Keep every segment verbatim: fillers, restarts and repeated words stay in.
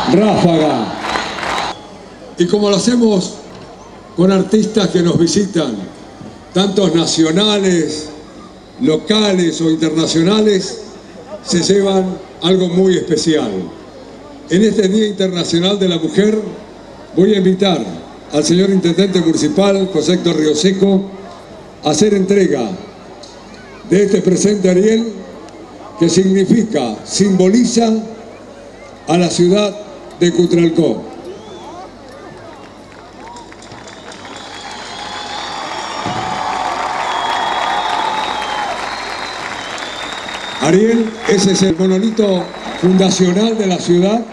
Ráfaga. Y como lo hacemos con artistas que nos visitan, tantos nacionales, locales o internacionales, se llevan algo muy especial. En este Día Internacional de la Mujer voy a invitar al señor Intendente Municipal, José Héctor Rioseco, a hacer entrega de este presente Ariel, que significa, simboliza a la ciudad de Cutralcó. Ariel, ese es el monolito fundacional de la ciudad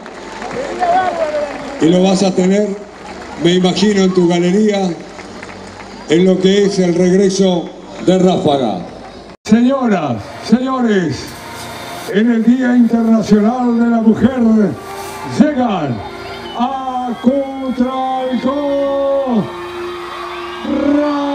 y lo vas a tener, me imagino, en tu galería, en lo que es el regreso de Ráfaga. Señoras, señores, en el Día Internacional de la Mujer llegan a Cutralcó Ráfaga.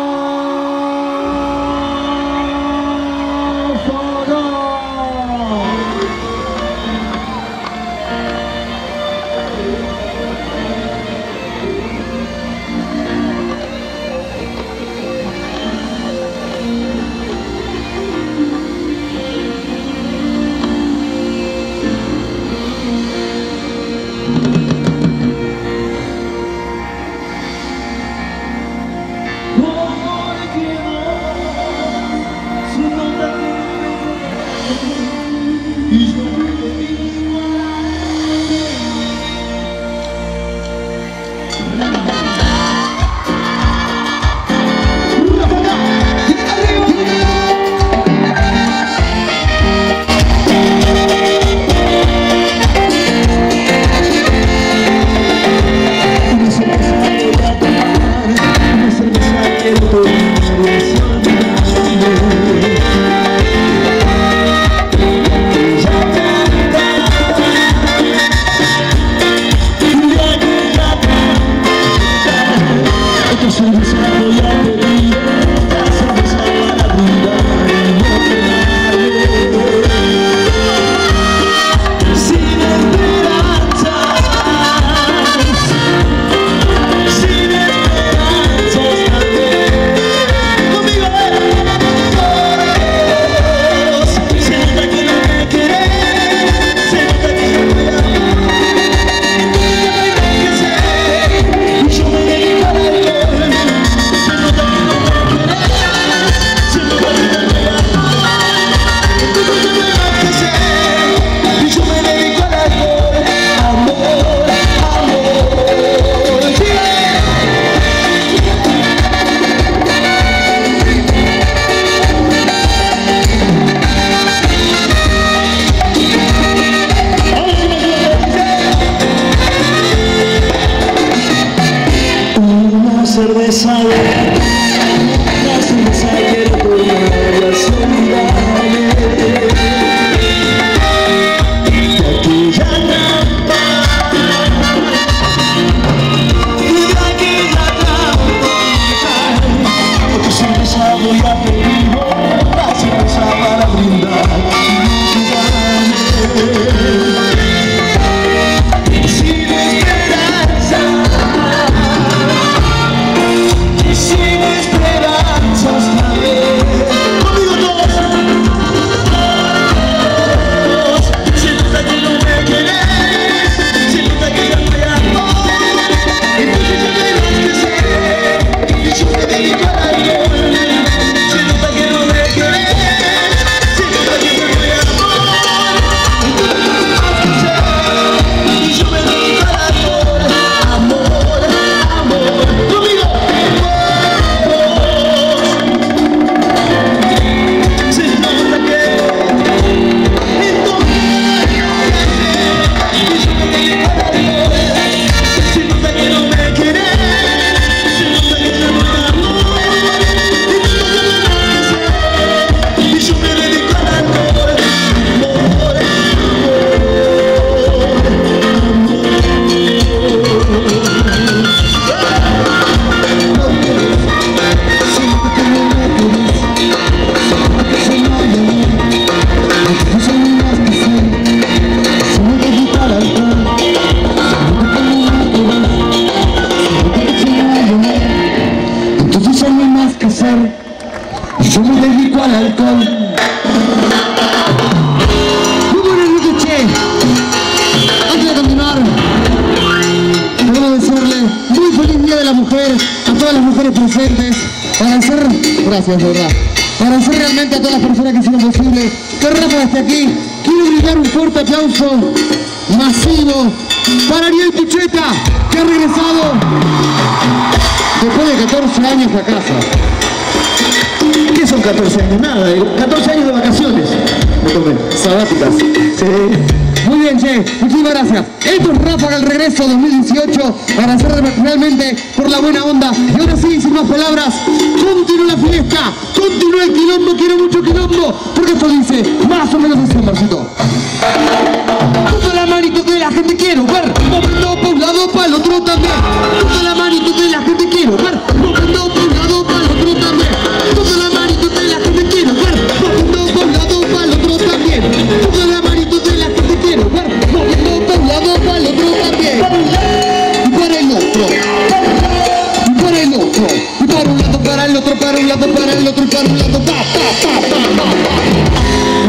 espectadores presentes, agradecer, gracias de verdad, agradecer realmente a todas las personas que hicieron posible que Rafa esté aquí. Quiero brindar un fuerte aplauso masivo para Ariel Pucheta, que ha regresado después de catorce años a casa. ¿Qué son catorce años? Nada, catorce años de vacaciones. Me tomé, sabáticas. Sí. Muy bien, che, muchísimas gracias. Esto es Ráfaga, el regreso dos mil dieciocho. Agradecer realmente por la buena onda. Y ahora sí, sin más palabras, continúa la fiesta, continúa el quilombo, quiero mucho quilombo, porque esto dice más o menos así, Marcito. Toda la manito de la gente quiero ver, moviendo para un lado, para el otro también. Toda la manito de la gente quiero ver, moviendo para un lado, para el otro también. Toda la manito de la gente quiero ver, moviendo para un lado, para el otro también. Toda la manito de la gente quiero ver, moviendo para un lado, para el otro también. Y para el otro, y para el otro, y para un lado, para el otro, para un lado, para el otro, y para un lado, pa, pa, pa, pa, pa, pa.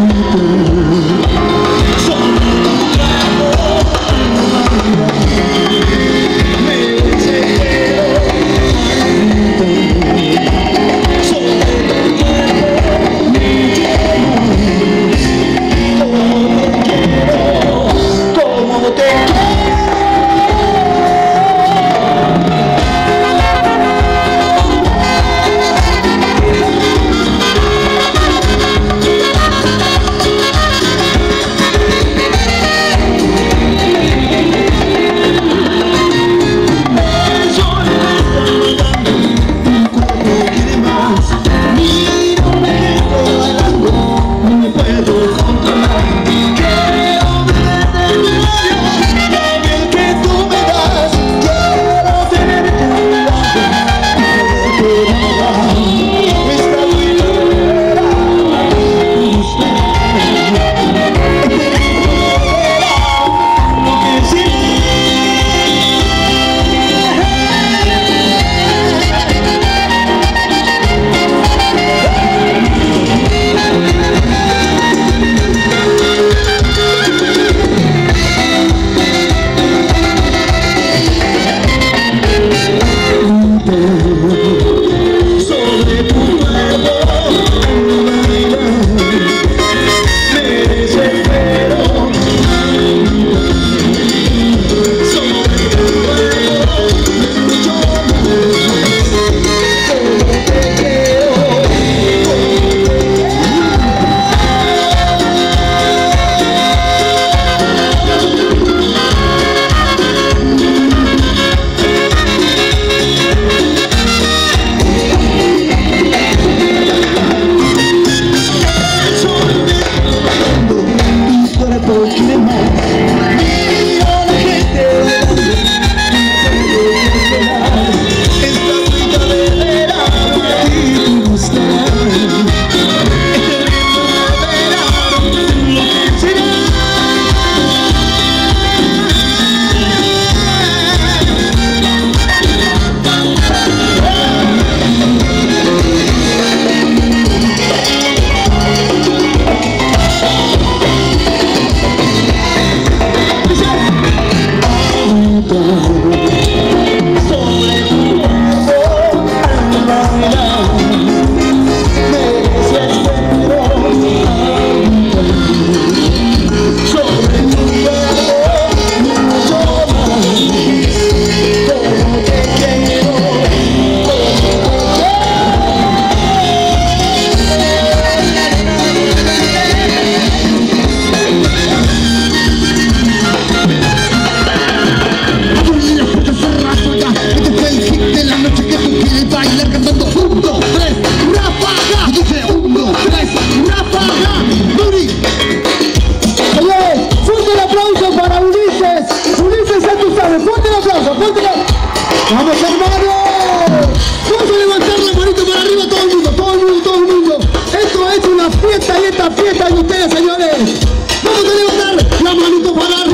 ¡Vamos, hermanos! Vamos a levantar la manito para arriba todo el mundo, todo el mundo, todo el mundo. Esto es una fiesta y esta fiesta de ustedes, señores. Vamos a levantar la manito para arriba.